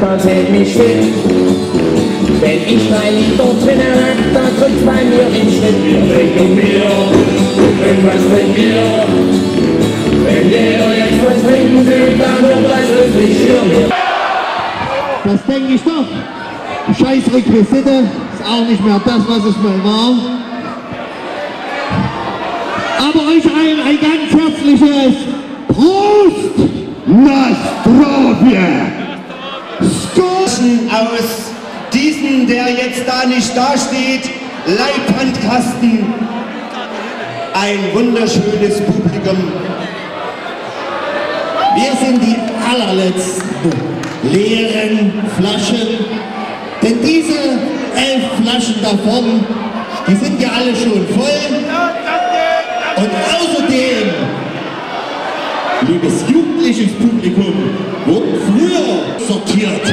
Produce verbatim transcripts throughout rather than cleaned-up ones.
das hält mich still. Wenn ich mein Lied dort drinnen lag, dann drückt's bei mir im Schnitt. Wir trinken Bier, irgendwas trinken wir. Wenn jeder jetzt was trinken will, dann wird das wirklich schwierig. Das denke ich doch. Scheiß Requisite ist auch nicht mehr das, was es mal war. Aber euch allen ein ganz herzliches Prost! Nastrovje! Aus diesen, der jetzt da nicht dasteht, Leibhandkasten, ein wunderschönes Publikum. Wir sind die allerletzten leeren Flaschen, denn diese elf Flaschen davon, die sind ja alle schon voll. Und außerdem, liebes jugendliches Publikum, wurden früher sortiert.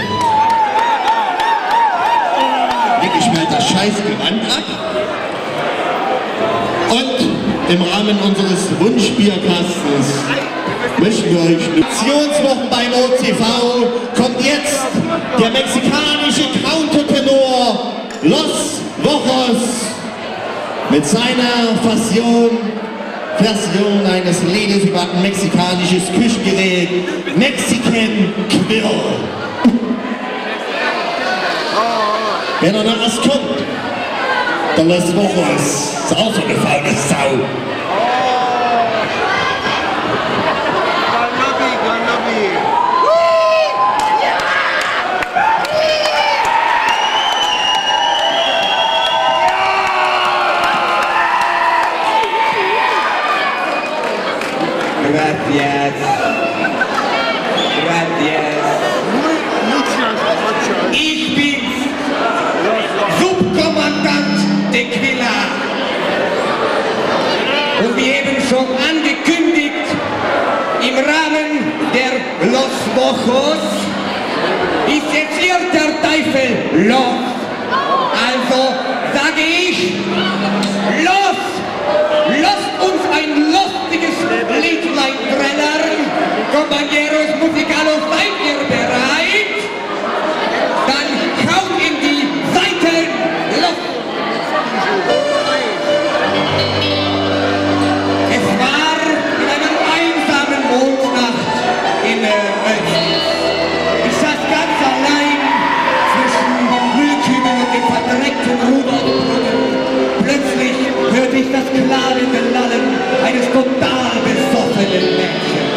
Leg ich mal das Scheißgewand ab. Und im Rahmen unseres Wunschbierkastens möchten wir euch Aktionswochen beim O C V. Kommt jetzt der mexikanische Countertenor Los Vojos mit seiner Version, Version eines Liedes über ein mexikanisches Küchengerät, Mexican Quill. Wenn er noch was kommt, der Los Vojos ist auch so eine faule Sau. Gracias. Gracias. Ich bin Subkommandant Tequila. Und wie eben schon angekündigt, im Rahmen der Los Vojos ist jetzt hier der Teufel los. Also sage ich, los! Lasst uns ein lustiges Liedlein trällern. Compañeros musicalos, seid ihr bereit? Dann haut in die Seiten. Los! Es war in einer einsamen Mondnacht in Österreich. Ich saß ganz allein zwischen Müllkübeln und dem verdreckten Rudolfbrunnen. Plötzlich hörte ich das klagende Lallen eines total besoffenen Mädchens.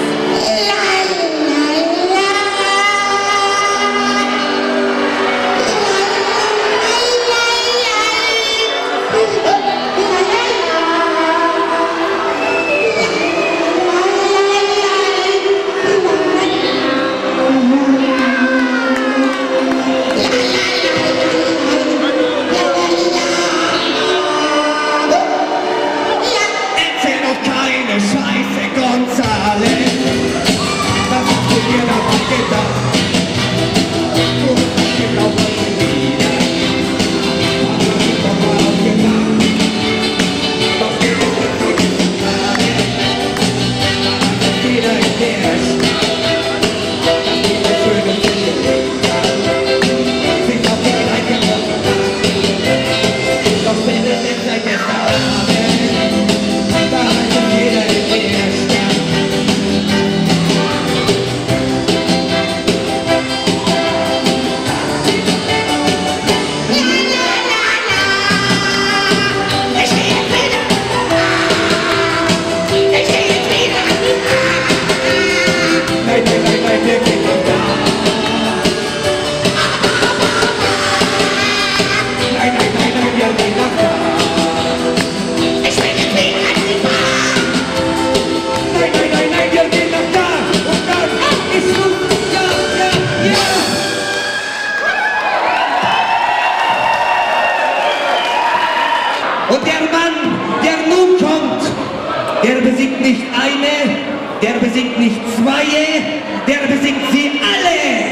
Und der Mann, der nun kommt, der besiegt nicht eine, der besiegt nicht zwei, der besiegt sie alle.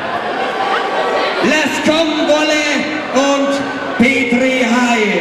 Lass kommen Wolle und Petri Heil.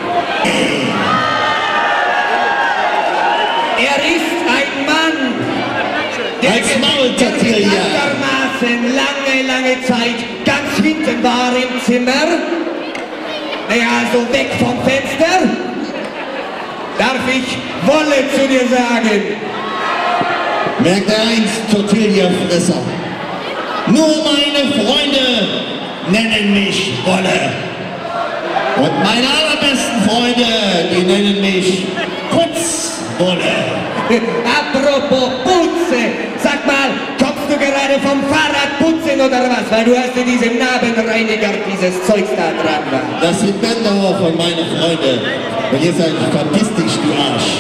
Er ist ein Mann, der Als Maultier, ja. dermaßen lange, lange lange Zeit ganz hinten war im Zimmer, naja, also weg vom Fenster, darf ich Wolle zu dir sagen. Merkt er eins, Tortillafresser. Nur meine Freunde nennen mich Wolle. Und meine allerbesten Freunde, die nennen mich Putzwolle. Apropos Putze, sag mal, kommst du gerade vom Fahrrad putzen oder was? Weil du hast in diesem Nabenreiniger dieses Zeugs da dran war. Das sind Bänder von meinen Freunden. Und jetzt sag ich, verpiss dich, du Arsch.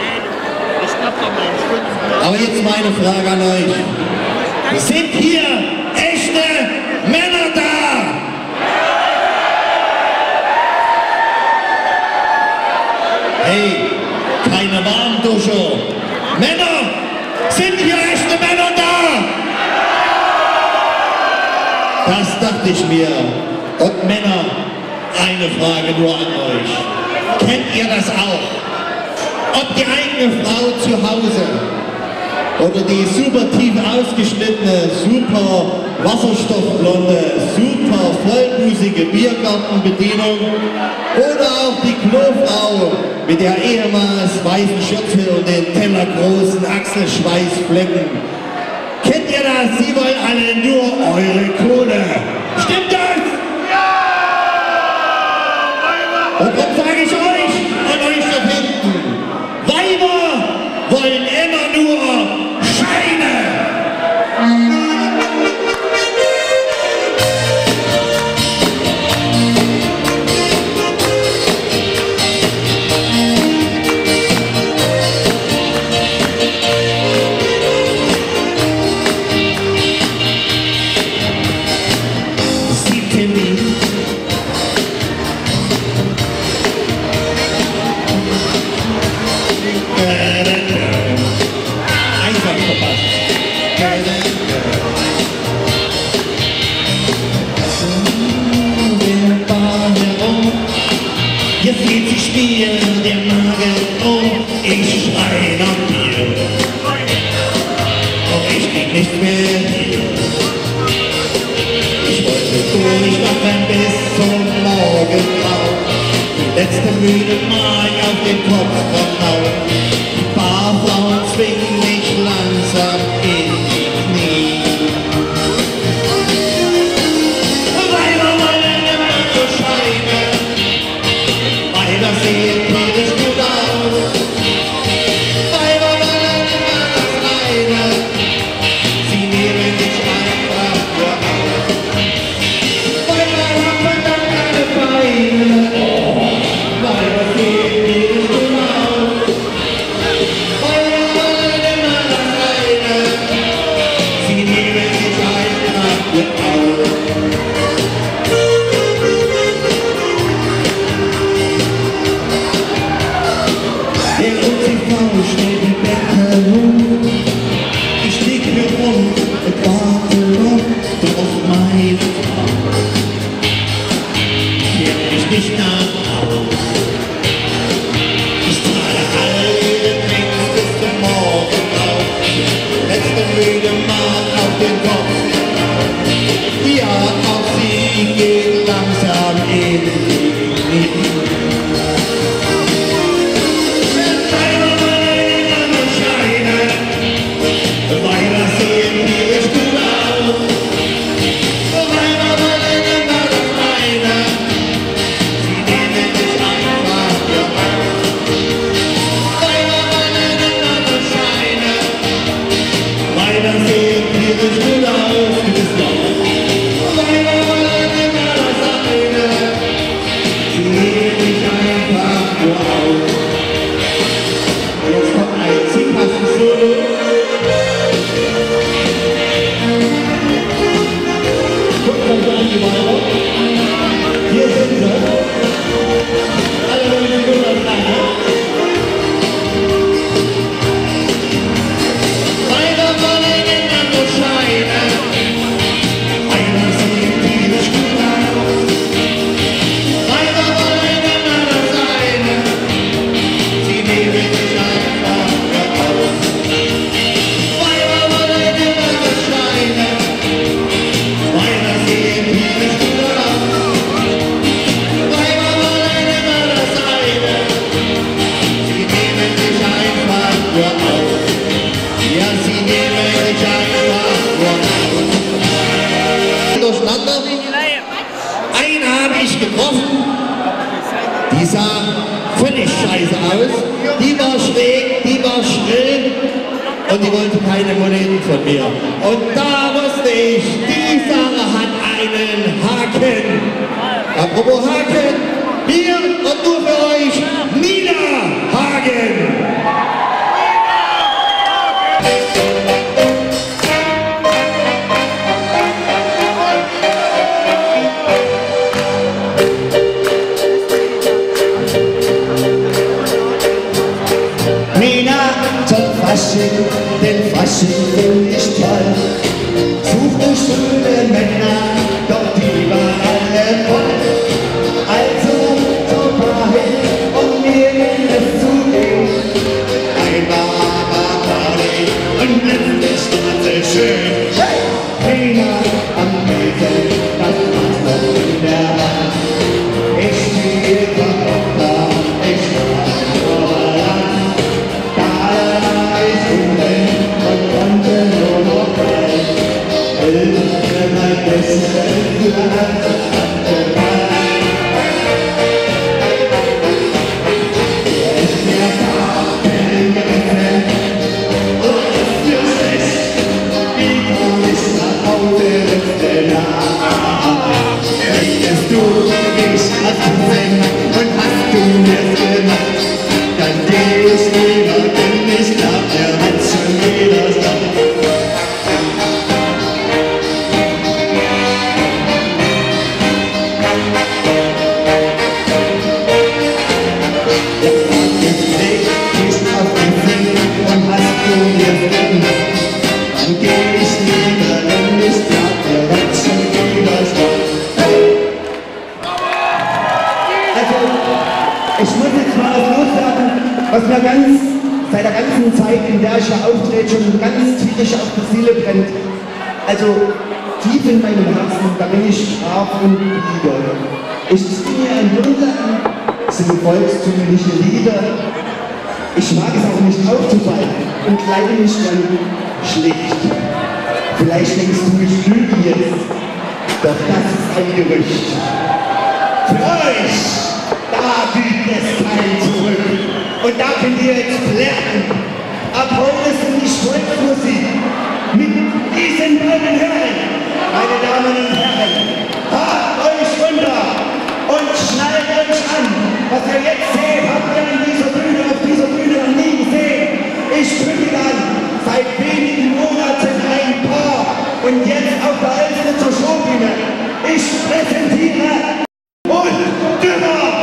Aber jetzt meine Frage an euch. Sind hier echte Männer da? Hey, keine Warmdusche. Männer, sind hier echte Männer da? Das dachte ich mir. Und Männer, eine Frage nur an euch. Kennt ihr das auch? Ob die eigene Frau zu Hause oder die super tief ausgeschnittene, super wasserstoffblonde, super vollbusige Biergartenbedienung oder auch die Klofrau mit der ehemals weißen Schürze und den tellergroßen Achselschweißflecken. Kennt ihr das? Sie wollen alle nur eure Kohle. Stimmt das? Ja! Und dann sage ich euch und euch da hinten, Weiber wollen immer nur Scheine. Jetzt geht sich mir der Magen um, ich schrei nach dir. Doch ich krieg nicht mehr hier. Ich wollte durchmachen bis zum Morgengrau. Die letzte müde Mark auf den Kopf verhauen. Die Barfrauen zwingen mich langsam in die Knie. Weiber wollen immer nur Scheine. Weiber sehen tierisch gut aus. Weiber wollen immer das Reine. Sie nehmen dich einfach nur auf. Weiber haben verdammt keine Beine. Weiber sehen tierisch gut aus. Weiber wollen immer das Reine. Sie nehmen dich einfach nur auf. Der U T V steht die Bäcker rum. Ich lieg hier rum und warte noch auf meine Frau. Kehr mich nicht nach Haus. Ich zahle alle Drinks bis zum Morgen auf. Letzte müde Mark auf den Kopf. Ja, auch sie geht langsam in die Knie. Weiber sehen tierisch gut aus. Weiber wollen immer das Reine. Sie nehmen dich einfach für auf. Weiber wollen immer das Scheine. Weiber sehen tierisch gut aus. Du bist laut. Weiber wollen immer das ich getroffen. Die sah völlig scheiße aus. Die war schräg, die war schrill und die wollte keine Moneten von mir. Und da wusste ich, die Sache hat einen Haken. Apropos Haken, hier und nur für euch, Nina Hagen. Den Fasching find ich toll. Suchte schöne Männer, doch die waren alle voll. Also zur Bar hin, um mir in es zu gehen. Einmal aber Party und letztlich Straße schön. Trainer am Beten, das war's noch in der Hand. Ich spiel Verrückter, ich war voran. Da ist unten und konnte nur noch rein. Hilfe mein Bestes für andere Mann. Es ist mir Fahrten geöffnet und es ist mir schlecht. Wie komm ich nach Hause letzte Nacht? Hättest du mich als Cousin und hast du mir's gemacht, dann geh ich lieber, denn ich glaub, der hat schon wieder Stopp. Ich muss jetzt mal was loswerden, was mir ganz, seit der ganzen Zeit, in der ich hier auftrete, schon ganz tierisch auf die Seele brennt. Also tief in meinem Herzen, da bin ich brav und bieder. Ich singe ein Wunder an, singe volkstümliche Lieder. Ich mag es auch nicht aufzufallen und kleide mich dann schlicht. Vielleicht denkst du, ich lüge jetzt, doch das ist ein Gerücht. Für euch! Da gibt es kein Zurück. Und da könnt ihr jetzt lernen. Ab heute sind die Volksmusik mit diesen beiden Herren, meine Damen und Herren. Habt euch runter und schnallt euch an. Was ihr jetzt seht, habt ihr an dieser Bühne, auf dieser Bühne noch nie gesehen. Ich bin dann seit wenigen Monaten ein Paar und jetzt auf der Elfte zur Showbühne. Ich präsentiere und Dümmer.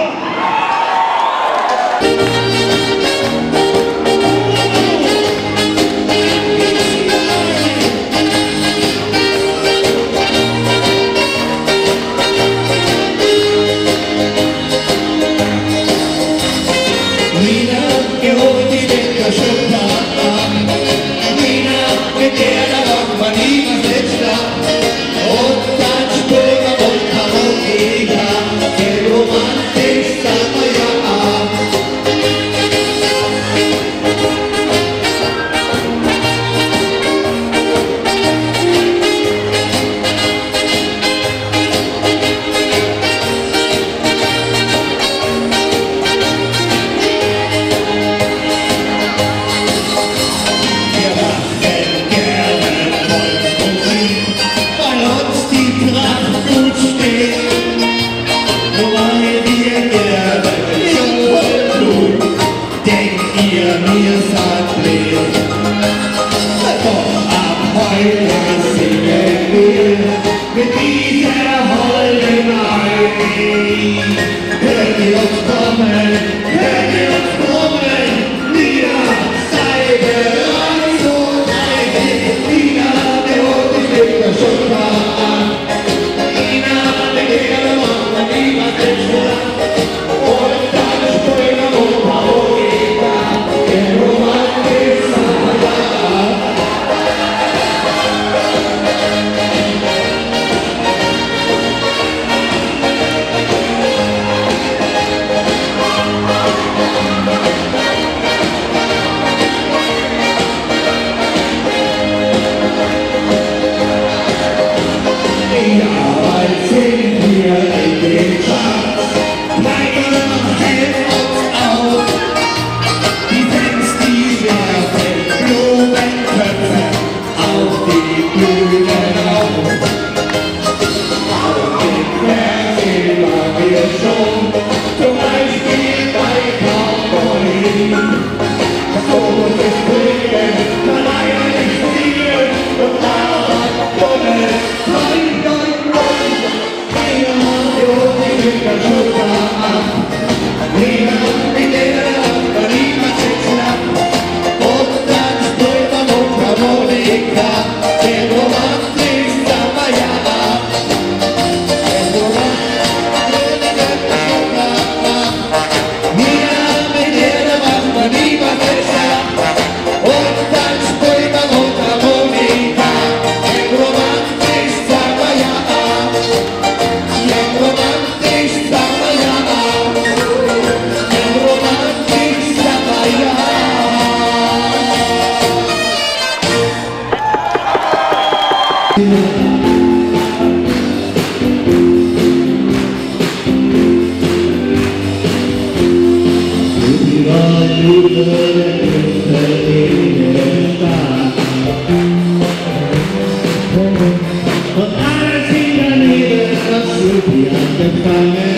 Und alles in der Nähe, das Rupi angefangen.